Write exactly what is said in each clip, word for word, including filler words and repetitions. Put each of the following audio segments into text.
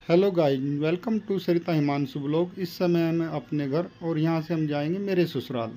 Hello guys, welcome to Sarita Himanshu vlog. इस समय मैं अपने घर और यहाँ से हम जाएंगे मेरे ससुराल।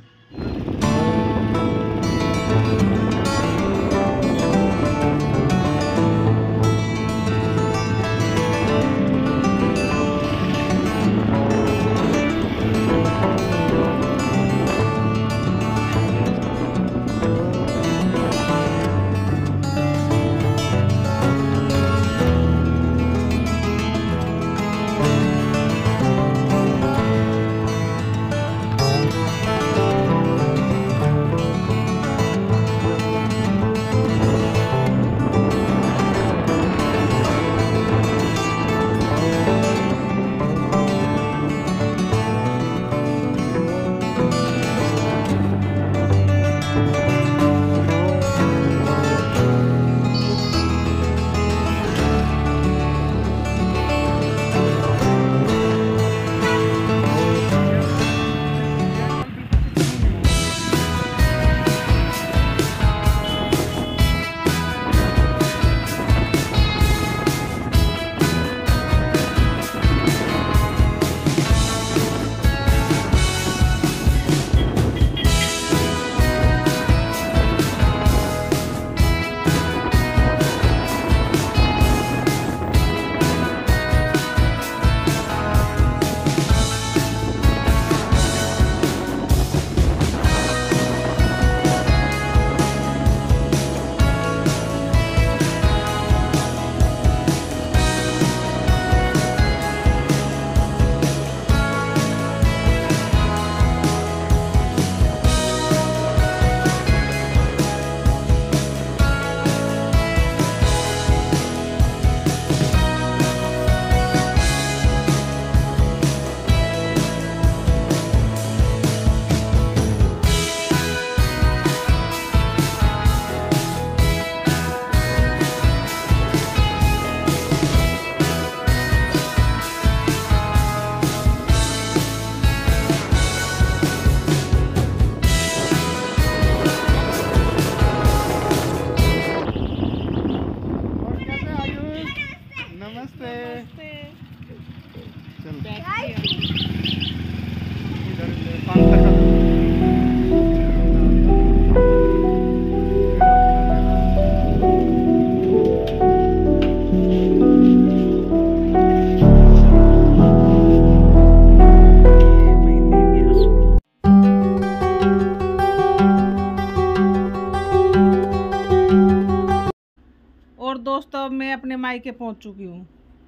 और दोस्तों अब मैं अपने मायके पहुंच चुकी हूँ।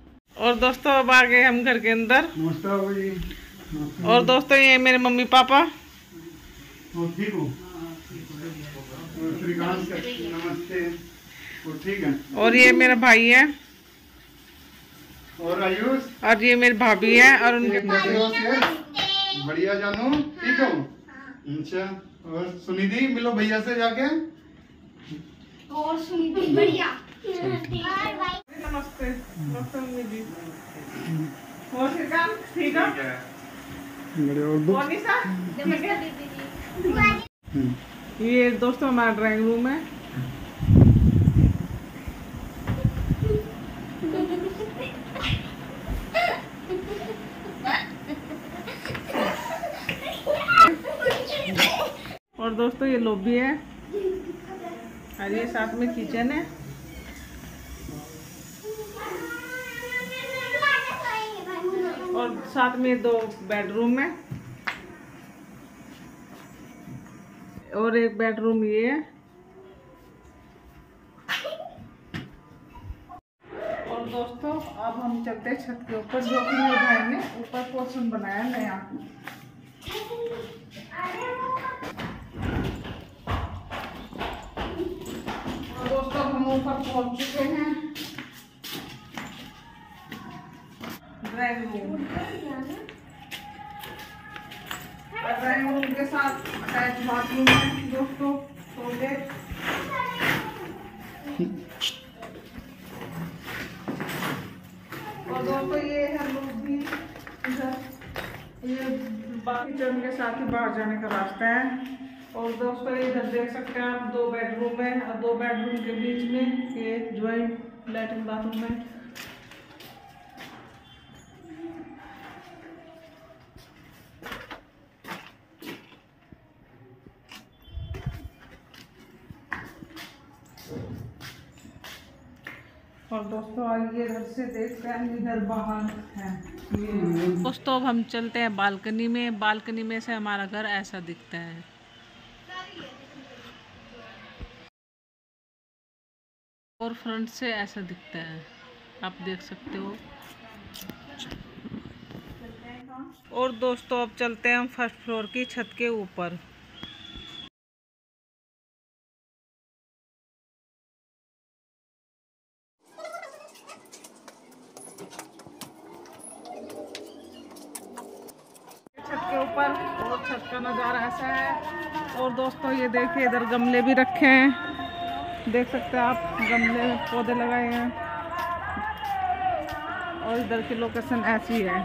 और दोस्तों अब आ गए हम घर के अंदर। नमस्ते। और दोस्तों ये मेरे मम्मी पापा। ठीक हो? नमस्ते। ठीक है। और ये मेरा भाई है। और आयुष। और ये मेरी भाभी है और उनके बढ़िया जानू। ठीक हो? अच्छा। और सुनिधि मिलो भैया से जाके। और सुनिधि बढ़िया। नमस्ते। नमस्ते मम्मी जी। और श्रीकांत ठीक है? और निशा ठीक है? ये दोस्तों हमारा ड्राइंग रूम है। और दोस्तों ये लॉबी है और ये साथ में किचन है। और साथ में दो बेडरूम है और एक बेडरूम ये है। और दोस्तों अब हम चलते हैं छत के ऊपर, जो कि मेरे भाई ने ऊपर पोर्शन बनाया नया। और दोस्तों हम ऊपर पहुंच चुके हैं। ड्राइंग रूम ड्राइंग रूम के साथ अटैच बाथरूम है दोस्तों। टॉयलेट और दोस्तों ये है लोग भी इधर, ये किचन के साथ ही बाहर जाने का रास्ता है। और दोस्तों इधर देख सकते हैं आप, दो बेडरूम है और दो बेडरूम के बीच में ये ज्वाइंट लैट्रिन बाथरूम है। और दोस्तों आइए इधर से देखते हैं, इधर बाहर है ये। दोस्तों अब हम चलते हैं बालकनी में। बालकनी में से हमारा घर ऐसा दिखता है। और फ्रंट से ऐसा दिखता है, आप देख सकते हो। और दोस्तों अब चलते हैं हम फर्स्ट फ्लोर की छत के ऊपर। छत के ऊपर और छत का नज़ारा ऐसा है। और दोस्तों ये देखिए इधर गमले भी रखे हैं, देख सकते हैं आप, गमले में पौधे लगाए हैं। और इधर की लोकेशन ऐसी है।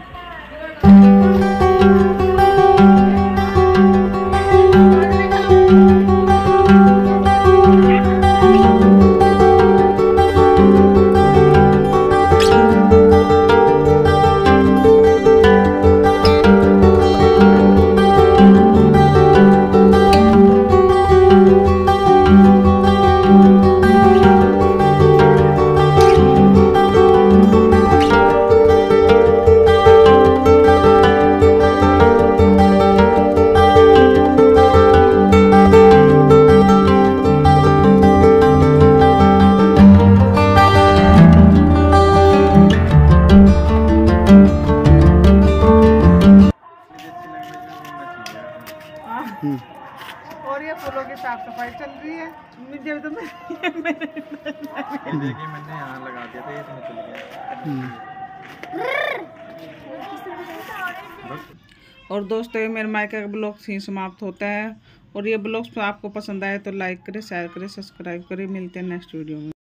और ये फूलों की साफ सफाई चल रही है। मुझे तो मैंने यहाँ लगा दिया था, ये तो चल गया। और दोस्तों ये मेरे मायके का ब्लॉग ही समाप्त होता है। और ये ब्लॉग आपको पसंद आए तो लाइक करें, शेयर करें, सब्सक्राइब करें। मिलते हैं नेक्स्ट वीडियो में।